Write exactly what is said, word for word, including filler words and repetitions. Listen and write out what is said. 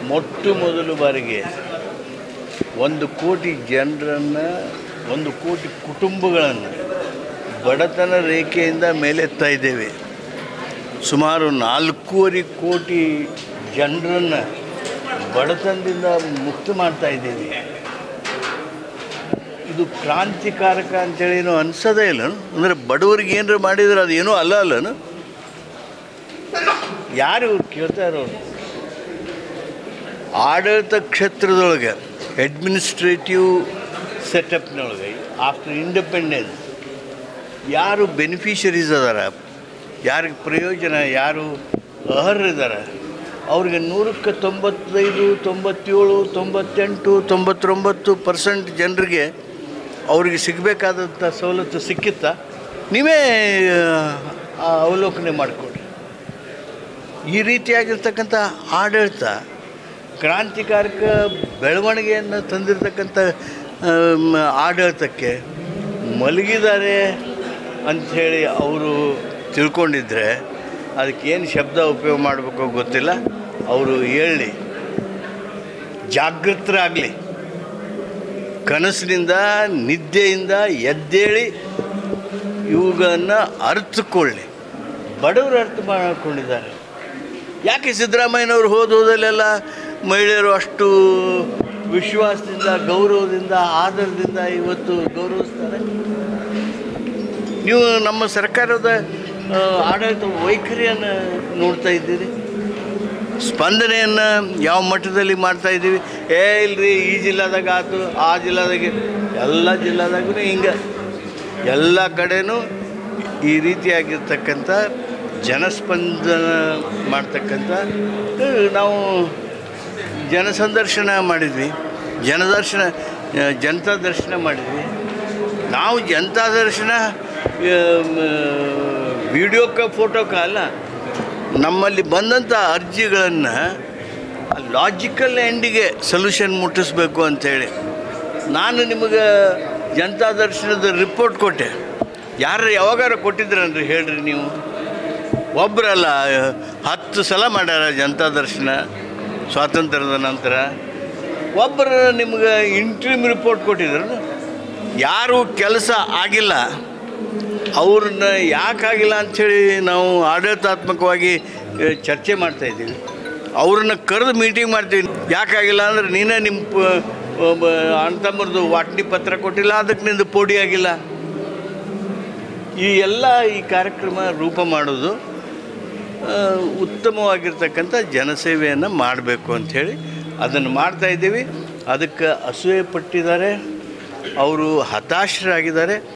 ಮೊಟ್ಟ ಮೊದಲು ಬಾರಿಗೆ ಒಂದು ಕೋಟಿ ಜನರನ್ನು, ಒಂದು ಕೋಟಿ ಕುಟುಂಬಗಳನ್ನು ಬಡತನ ರೇಖೆಯಿಂದ ಮೇಲೆತ್ತಾ ಇದ್ದೇವೆ. ಸುಮಾರು ನಾಲ್ಕೂವರೆ ಕೋಟಿ ಜನರನ್ನು ಬಡತನದಿಂದ ಮುಕ್ತ ಮಾಡ್ತಾ ಇದ್ದೀವಿ. ಇದು ಕ್ರಾಂತಿಕಾರಕ ಅಂತೇಳಿ ಏನೋ ಅನಿಸೋದೇ ಇಲ್ಲ. ಅಂದರೆ ಬಡವರಿಗೆ ಏನಾರು ಮಾಡಿದ್ರೆ ಅದು ಏನೂ ಅಲ್ಲ ಅಲ್ಲನು. ಯಾರು ಇವ್ರು ಕೇಳ್ತಾ ಇರೋರು? ಆಡಳಿತ ಕ್ಷೇತ್ರದೊಳಗೆ, ಅಡ್ಮಿನಿಸ್ಟ್ರೇಟಿವ್ ಸೆಟಪ್ನೊಳಗೆ ಆಫ್ಟರ್ ಇಂಡಿಪೆಂಡೆನ್ಸ್ ಯಾರು ಬೆನಿಫಿಷರೀಸ್ ಅದಾರ, ಯಾರಿಗೆ ಪ್ರಯೋಜನ, ಯಾರು ಅರ್ಹರಿದ್ದಾರೆ, ಅವ್ರಿಗೆ ನೂರಕ್ಕೆ ತೊಂಬತ್ತೈದು ತೊಂಬತ್ತೇಳು ತೊಂಬತ್ತೆಂಟು ತೊಂಬತ್ತೊಂಬತ್ತು ಪರ್ಸೆಂಟ್ ಜನರಿಗೆ ಅವ್ರಿಗೆ ಸಿಗಬೇಕಾದಂಥ ಸವಲತ್ತು ಸಿಕ್ಕಿತ್ತ? ನೀವೇ ಅವಲೋಕನೆ ಮಾಡಿಕೊಡ್ರಿ. ಈ ರೀತಿಯಾಗಿರ್ತಕ್ಕಂಥ ಆಡಳಿತ ಕ್ರಾಂತಿಕಾರಕ ಬೆಳವಣಿಗೆಯನ್ನು ತಂದಿರತಕ್ಕಂಥ ಆಡಳಿತಕ್ಕೆ ಮಲಗಿದ್ದಾರೆ ಅಂಥೇಳಿ ಅವರು ತಿಳ್ಕೊಂಡಿದ್ರೆ ಅದಕ್ಕೇನು ಶಬ್ದ ಉಪಯೋಗ ಮಾಡಬೇಕೋ ಗೊತ್ತಿಲ್ಲ. ಅವರು ಹೇಳಿ ಜಾಗೃತರಾಗಲಿ, ಕನಸಿನಿಂದ ನಿದ್ದೆಯಿಂದ ಎದ್ದೇಳಿ ಇವುಗಳನ್ನು ಅರ್ಥಕೊಳ್ಳಿ. ಬಡವರು ಅರ್ಥ ಮಾಡಿಕೊಂಡಿದ್ದಾರೆ. ಯಾಕೆ ಸಿದ್ದರಾಮಯ್ಯನವರು ಹೋದೋದಲ್ಲೆಲ್ಲ ಮಹಿಳೆಯರು ಅಷ್ಟು ವಿಶ್ವಾಸದಿಂದ, ಗೌರವದಿಂದ, ಆದರದಿಂದ ಇವತ್ತು ಗೌರವಿಸ್ತಾರೆ? ನೀವು ನಮ್ಮ ಸರ್ಕಾರದ ಆಡಳಿತ ವೈಖರಿಯನ್ನು ನೋಡ್ತಾ ಇದ್ದೀರಿ. ಸ್ಪಂದನೆಯನ್ನು ಯಾವ ಮಟ್ಟದಲ್ಲಿ ಮಾಡ್ತಾಯಿದ್ದೀವಿ? ಏ ಇಲ್ಲರಿ ಈ ಜಿಲ್ಲಾದಾಗ ಆಯ್ತು, ಆ ಜಿಲ್ಲಾದಾಗ, ಎಲ್ಲ ಜಿಲ್ಲಾದಾಗೂ ಹಿಂಗೆ ಎಲ್ಲ ಕಡೆನೂ ಈ ರೀತಿಯಾಗಿರ್ತಕ್ಕಂಥ ಜನಸ್ಪಂದನ ಮಾಡ್ತಕ್ಕಂಥ ನಾವು ಜನಸಂದರ್ಶನ ಮಾಡಿದ್ವಿ, ಜನದರ್ಶನ ಜನತಾ ದರ್ಶನ ಮಾಡಿದ್ವಿ. ನಾವು ಜನತಾ ದರ್ಶನ ವಿಡಿಯೋಕ್ಕೆ ಫೋಟೋಕ್ಕೆ ಅಲ್ಲ, ನಮ್ಮಲ್ಲಿ ಬಂದಂಥ ಅರ್ಜಿಗಳನ್ನು ಲಾಜಿಕಲ್ ಎಂಡಿಗೆ ಸೊಲ್ಯೂಷನ್ ಮುಟ್ಟಿಸ್ಬೇಕು ಅಂಥೇಳಿ ನಾನು ನಿಮಗೆ ಜನತಾ ದರ್ಶನದ ರಿಪೋರ್ಟ್ ಕೊಟ್ಟೆ. ಯಾರು ಯಾವಾಗಾರ ಕೊಟ್ಟಿದ್ರನ್ರಿ ಹೇಳ್ರಿ ನೀವು? ಒಬ್ಬರಲ್ಲ, ಹತ್ತು ಸಲ ಮಾಡ್ಯಾರ ಜನತಾ ದರ್ಶನ ಸ್ವಾತಂತ್ರ್ಯದ ನಂತರ. ಒಬ್ಬರು ನಿಮ್ಗೆ ಇಂಟ್ರೀಮ್ ರಿಪೋರ್ಟ್ ಕೊಟ್ಟಿದ್ರು. ಯಾರು ಕೆಲಸ ಆಗಿಲ್ಲ ಅವ್ರನ್ನ ಯಾಕಾಗಿಲ್ಲ ಅಂಥೇಳಿ ನಾವು ಆಡಳಿತಾತ್ಮಕವಾಗಿ ಚರ್ಚೆ ಮಾಡ್ತಾಯಿದ್ದೀವಿ. ಅವ್ರನ್ನ ಕರೆದು ಮೀಟಿಂಗ್ ಮಾಡ್ತೀವಿ. ಯಾಕಾಗಿಲ್ಲ ಅಂದ್ರೆ ನೀನೇ ನಿಮ್ಮ ಅಣ್ತಮ್ಮರದು ವಾಟ್ನಿ ಪತ್ರ ಕೊಟ್ಟಿಲ್ಲ, ಅದಕ್ಕೆ ನಿಂದು ಪೋಡಿ ಆಗಿಲ್ಲ. ಈ ಎಲ್ಲ ಈ ಕಾರ್ಯಕ್ರಮ ರೂಪ ಮಾಡೋದು ಉತ್ತಮವಾಗಿರ್ತಕ್ಕಂಥ ಜನಸೇವೆಯನ್ನು ಮಾಡಬೇಕು ಅಂಥೇಳಿ ಅದನ್ನು ಮಾಡ್ತಾಯಿದ್ದೀವಿ. ಅದಕ್ಕೆ ಅಸೂಯೆ ಪಟ್ಟಿದ್ದಾರೆ, ಅವರು ಹತಾಶರಾಗಿದ್ದಾರೆ.